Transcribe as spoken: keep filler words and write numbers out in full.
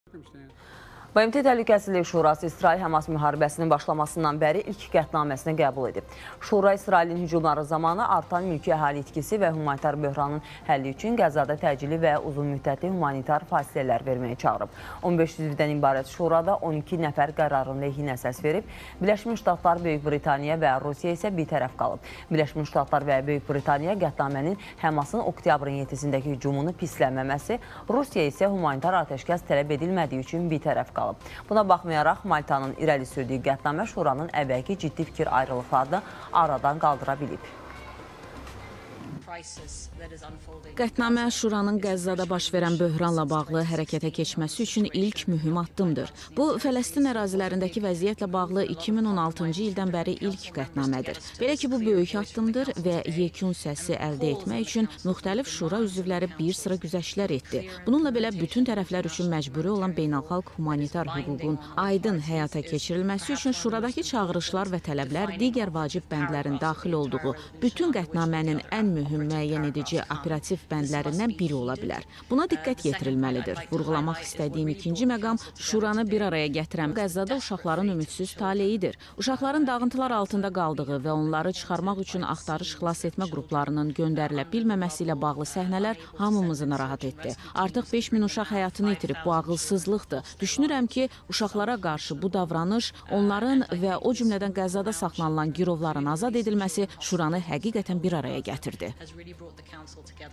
B M T Təhlükəsizlik Şurası İsrail-Həmas müharibəsinin başlamasından bəri ilk qətnaməsini qəbul edib. Şura İsrailin hücumları zamanı artan mülki əhali itkisi və humanitar böhranın həlli üçün Qəzzada təcili və uzun müddətli humanitar fasilələr verməyə çağırıb. on beş üzvdən ibarət Şurada on iki nəfər qərarın lehinə səs verib. Birləşmiş Ştatlar, Böyük Britaniya və Rusiya isə bir tərəf qalıb. Birləşmiş Ştatlar və Böyük Britaniya qətnamənin Həmasın oktyabrın yeddisindəki hücumunu pisləməməsi, Rusiya isə humanitar atəşkəs tələb edilmədiyi üçün bir tərəf qalıb. Buna baxmayaraq, Maltanın irəli sürdüyü qətnamə Şuranın əvvəlki ciddi fikir ayrılıqlarını aradan qaldıra bilib. Qətnamə Şuranın Qəzzada baş verən böhranla bağlı hərəkətə keçməsi üçün ilk mühüm addımdır. Bu, Fələstin ərazilərindəki vəziyyətlə bağlı iki min on altıncı ildən bəri ilk qətnamədir. Belə ki, bu böyük addımdır və yekun səsi əldə etmək üçün müxtəlif şura üzvləri bir sıra güzəştlər etdi. Bununla belə bütün tərəflər üçün məcburi olan beynəlxalq humanitar hüququn aydın həyata keçirilməsi üçün şuradakı çağırışlar və tələblər digər vacib bəndlərin daxil olduğu bütün qətnamənin ən mühüm müəyyən edici operativ bəndlərindən biri ola bilər. Buna diqqət yetirilməlidir. Vurğulamaq istədiyim ikinci məqam Şuranı bir araya gətirən Qəzzada uşaqların ümidsiz taleyidir. Uşaqların dağıntılar altında qaldığı və onları çıxarmaq üçün axtarış xilas etmə qruplarının göndərilə bilməməsi ilə bağlı səhnələr hamımızı narahat etdi. Artıq beş min uşaq həyatını itirib, bu ağılsızlıqdır. Düşünürəm ki, uşaqlara qarşı bu davranış onların və o cümlədən Qəzzada saxlanılan girovların azad edilməsi Şuranı həqiqətən bir araya gətirdi.